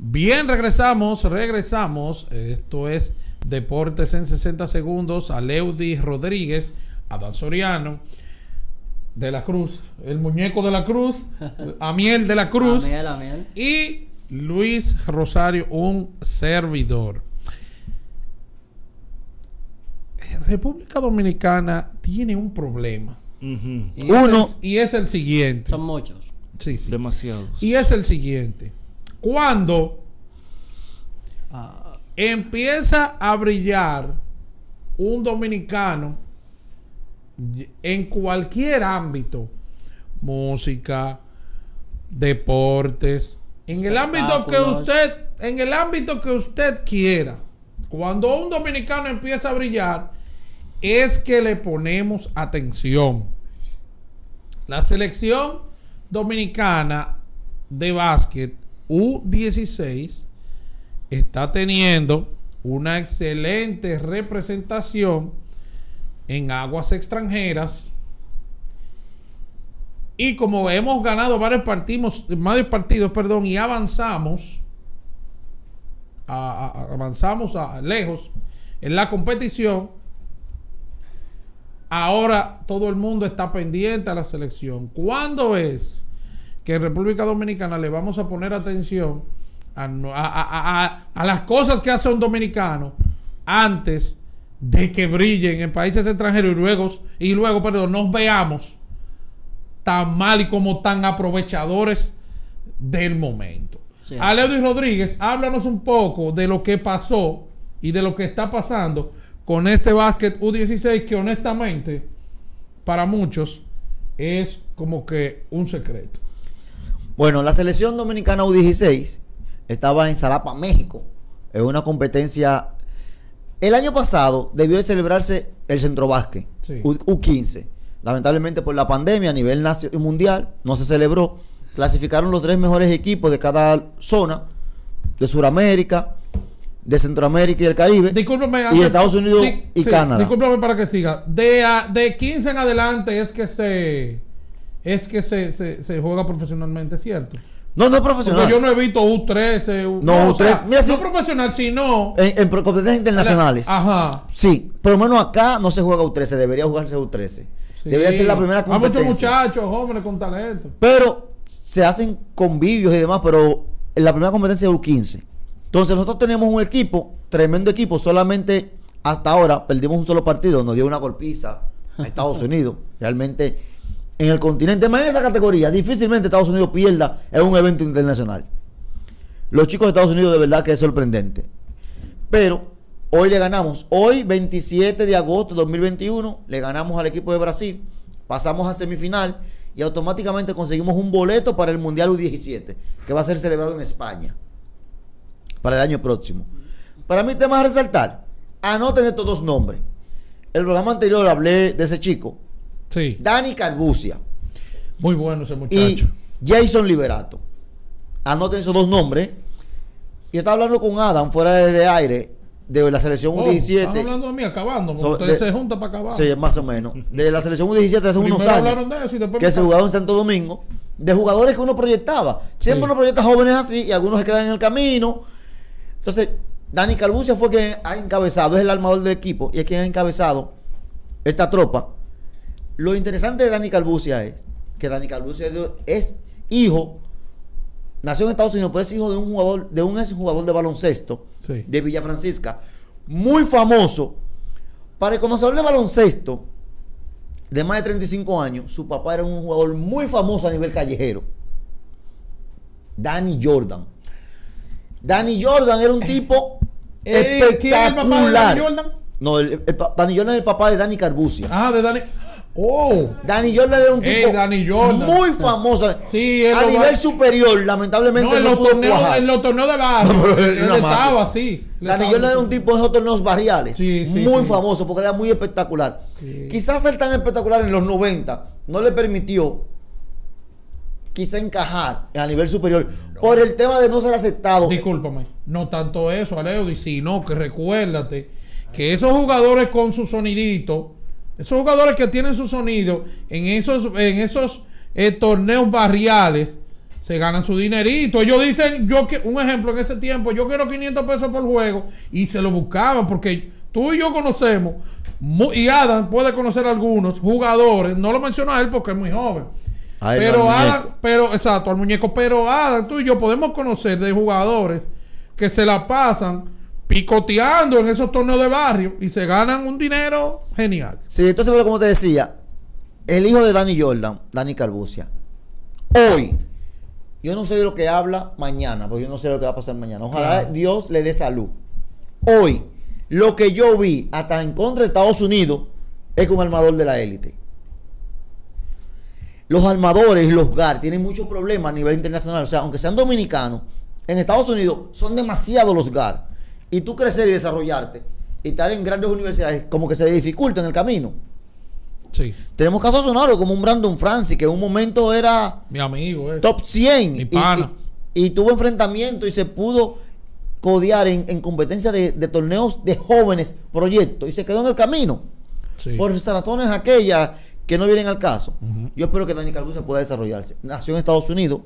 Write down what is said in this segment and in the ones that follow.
Bien, regresamos. Esto es Deportes en 60 segundos. Aleudi Rodríguez, Adán Soriano de la Cruz, el muñeco de la Cruz, Amiel de la Cruz, Amiel. Y Luis Rosario, un servidor. República Dominicana tiene un problema. Y es el siguiente. Son muchos. Sí. Demasiados. Y es el siguiente. Cuando empieza a brillar un dominicano en cualquier ámbito, música, deportes, en el ámbito que usted quiera, cuando un dominicano empieza a brillar, es que le ponemos atención. La selección dominicana de básquet U16 está teniendo una excelente representación en aguas extranjeras, y como hemos ganado varios partidos, y avanzamos lejos en la competición, ahora todo el mundo está pendiente a la selección. ¿Cuándo es que en República Dominicana le vamos a poner atención a las cosas que hace un dominicano antes de que brillen en países extranjeros y luego nos veamos tan mal y como tan aprovechadores del momento? Sí. Aleudi Rodríguez, háblanos un poco de lo que pasó y de lo que está pasando con este básquet U16, que honestamente para muchos es como que un secreto. Bueno, la selección dominicana U16 estaba en Xalapa, México, en una competencia. El año pasado debió de celebrarse el Centro Básquet, sí, U15. Lamentablemente por la pandemia a nivel mundial no se celebró. Clasificaron los 3 mejores equipos de cada zona, de Sudamérica, de Centroamérica y el Caribe, y de Estados Unidos y Canadá. Discúlpame para que siga. De 15 en adelante es que se juega profesionalmente, ¿cierto? No es profesional. Porque yo no he visto U13. No, U13. O sea, mira, no profesional, sino en competencias internacionales. Ajá. Sí, por lo menos acá no se juega U13, debería jugarse U13. Sí. Debería ser la primera competencia. Hay muchos muchachos jóvenes con talento. Pero se hacen convivios y demás, pero en la primera competencia es U15. Entonces nosotros tenemos un equipo, tremendo equipo, solamente hasta ahora perdimos un solo partido, nos dio una golpiza a Estados Unidos. Realmente en el continente, más en esa categoría, difícilmente Estados Unidos pierda en un evento internacional. Los chicos de Estados Unidos de verdad que es sorprendente. Pero hoy le ganamos, hoy 27 de agosto de 2021, le ganamos al equipo de Brasil, pasamos a semifinal y automáticamente conseguimos un boleto para el Mundial U17, que va a ser celebrado en España para el año próximo. Para mí, tema a resaltar, anoten estos 2 nombres. El programa anterior hablé de ese chico, sí, Dani Carbucia. Muy bueno ese muchacho. Y Jason Liberato. Anoten esos 2 nombres. Yo estaba hablando con Adam fuera de aire de la selección U17. Están hablando de mí acabando, ustedes se juntan para acabar. Sí, más o menos. De la selección U17 hace unos años de eso que se jugaba en Santo Domingo, de jugadores que uno proyectaba. Siempre uno proyecta jóvenes así y algunos se quedan en el camino. Entonces, Dani Carbucia fue quien ha encabezado, es el armador del equipo y es quien ha encabezado esta tropa. Lo interesante de Dani Carbucia es que Dani Carbucia es hijo, nació en Estados Unidos, pero es hijo de un ex jugador de baloncesto, sí, de Villa Francisca, muy famoso. Para el conocedor de baloncesto de más de 35 años, su papá era un jugador muy famoso a nivel callejero, Danny Jordan. Danny Jordan era un tipo espectacular. ¿Quién es el papá de Danny Jordan? No, Danny Jordan es el papá de Dani Carbucia. Ah, de Dani. Danny Jordan era un tipo muy famoso. Sí, a nivel superior, lamentablemente. No, en los torneos de barrio. Él estaba así. Danny Jordan era un tipo de esos torneos barriales. Sí, muy famoso porque era muy espectacular. Sí. Quizás ser tan espectacular en los 90 no le permitió quizá encajar a nivel superior por el tema de no ser aceptado. Discúlpame, no tanto eso, Aleudi, sino que recuérdate que esos jugadores con su sonidito, esos jugadores que tienen su sonido en esos torneos barriales, se ganan su dinerito. Ellos dicen, un ejemplo, en ese tiempo, yo quiero 500 pesos por juego, y se lo buscaban, porque tú y yo conocemos, y Adam puede conocer algunos jugadores, no lo menciono a él porque es muy joven. Ay, Pero no, Adam, exacto, al muñeco. Pero Adam, tú y yo podemos conocer de jugadores que se la pasan picoteando en esos torneos de barrio y se ganan un dinero genial. Sí, entonces, como te decía, el hijo de Danny Jordan, Dani Carbucia, hoy, yo no sé de lo que habla mañana, porque yo no sé lo que va a pasar mañana. Ojalá Dios le dé salud. Hoy, lo que yo vi hasta en contra de Estados Unidos es que un armador de la élite. Los armadores y los GAR tienen muchos problemas a nivel internacional. O sea, aunque sean dominicanos, en Estados Unidos son demasiados los GAR. Y tú crecer y desarrollarte y estar en grandes universidades, como que se dificulta en el camino. Sí. Tenemos casos sonoros como un Brandon Francis, que en un momento era mi amigo, top 100. Mi pana. Y tuvo enfrentamiento y se pudo codear en competencia de torneos de jóvenes proyectos. Y se quedó en el camino. Sí. Por esas razones aquellas que no vienen al caso. Yo espero que Dani Carbucia pueda desarrollarse. Nació en Estados Unidos,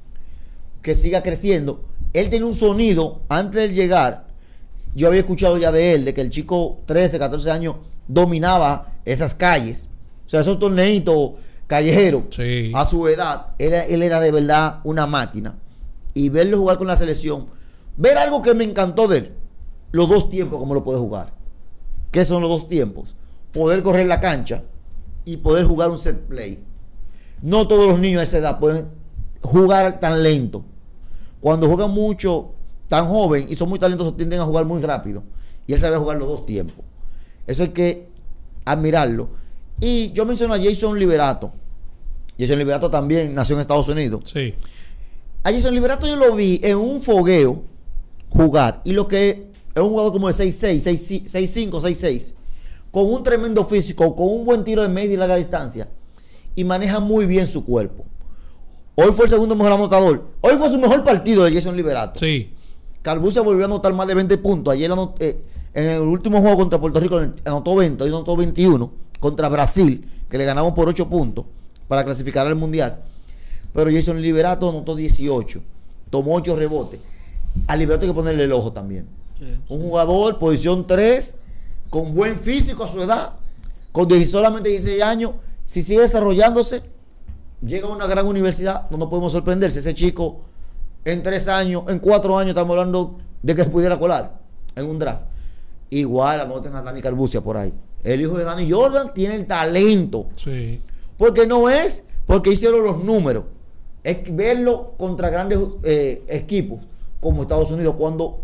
que siga creciendo. Él tiene un sonido antes de llegar. Yo había escuchado ya de él, de que el chico 13, 14 años dominaba esas calles. O sea, esos torneitos callejeros. Sí. A su edad, él era de verdad una máquina. Y verlo jugar con la selección, ver algo que me encantó de él, los dos tiempos como lo puede jugar. ¿Qué son los dos tiempos? Poder correr la cancha y poder jugar un set play. No todos los niños a esa edad pueden jugar tan lento. Cuando juegan mucho, tan joven y son muy talentosos, tienden a jugar muy rápido. Y él sabe jugar los dos tiempos. Eso hay que admirarlo. Y yo menciono a Jason Liberato. Jason Liberato también nació en Estados Unidos. Sí. A Jason Liberato yo lo vi en un fogueo jugar. Y lo que es un jugador como de 6'6", 6'5", 6'6", con un tremendo físico, con un buen tiro de media y larga distancia. Y maneja muy bien su cuerpo. Hoy fue el segundo mejor anotador. Hoy fue su mejor partido de Jason Liberato. Sí. Carbucia volvió a anotar más de 20 puntos. Ayer en el último juego contra Puerto Rico anotó 20, hoy anotó 21 contra Brasil, que le ganamos por 8 puntos para clasificar al Mundial. Pero Jason Liberato anotó 18, tomó 8 rebotes. A Liberato hay que ponerle el ojo también. Sí. Un jugador, posición 3, con buen físico a su edad, con solamente 16 años, si sigue desarrollándose, llega a una gran universidad, no nos podemos sorprender si ese chico en 3 años, en 4 años estamos hablando de que se pudiera colar en un draft. Igual anoten a Dani Carbucia por ahí. El hijo de Danny Jordan tiene el talento. Sí. Porque no es porque hicieron los números, es verlo contra grandes equipos como Estados Unidos, cuando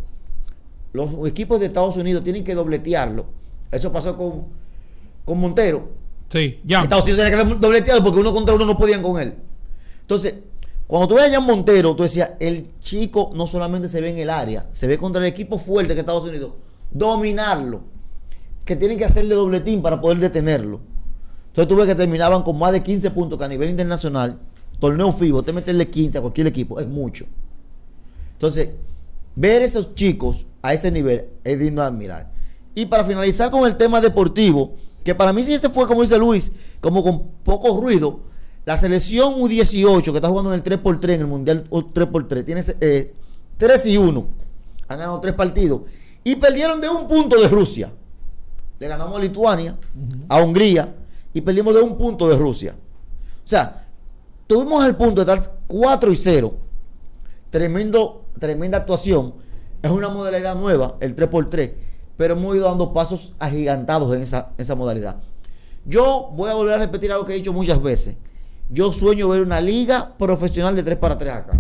los equipos de Estados Unidos tienen que dobletearlo. Eso pasó con Montero. Sí, ya. Estados Unidos tiene que dobletearlo porque uno contra uno no podían con él. Entonces, cuando tú ves a Jan Montero, tú decías, el chico no solamente se ve en el área, se ve contra el equipo fuerte que es Estados Unidos, dominarlo, que tienen que hacerle dobletín para poder detenerlo. Entonces tú ves que terminaban con más de 15 puntos, que a nivel internacional, torneo FIBA, te meterle 15 a cualquier equipo, es mucho. Entonces, ver esos chicos a ese nivel es digno de admirar. Y para finalizar con el tema deportivo, que para mí sí este fue, como dice Luis, como con poco ruido. La selección U18 que está jugando en el 3x3 en el Mundial 3x3 tiene 3-1. Han ganado 3 partidos y perdieron de un punto de Rusia. Le ganamos a Lituania, a Hungría, y perdimos de un punto de Rusia. O sea, tuvimos el punto de estar 4-0. Tremenda actuación. Es una modalidad nueva, el 3x3, pero hemos ido dando pasos agigantados en esa modalidad. Yo voy a volver a repetir algo que he dicho muchas veces. Yo sueño ver una liga profesional de 3x3 acá.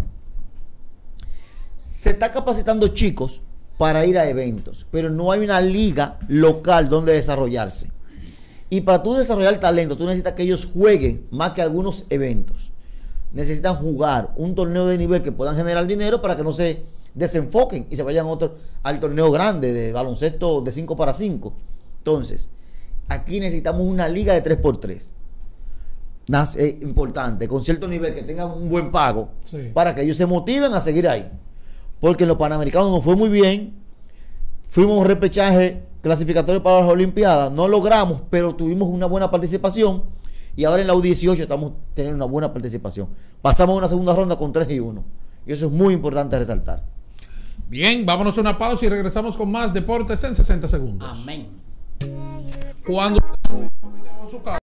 Se está capacitando chicos para ir a eventos, pero no hay una liga local donde desarrollarse. Y para tú desarrollar talento, tú necesitas que ellos jueguen más que algunos eventos. Necesitan jugar un torneo de nivel que puedan generar dinero para que no se desenfoquen y se vayan al torneo grande de baloncesto de 5x5. Entonces, aquí necesitamos una liga de 3x3. Importante, con cierto nivel, que tengan un buen pago, sí, para que ellos se motiven a seguir ahí. Porque en los Panamericanos nos fue muy bien, fuimos un repechaje clasificatorio para las Olimpiadas, no logramos, pero tuvimos una buena participación Y ahora en la U18 estamos teniendo una buena participación. Pasamos a una segunda ronda con 3-1. Y eso es muy importante resaltar. Bien, vámonos a una pausa y regresamos con más deportes en 60 segundos. Amén. Cuando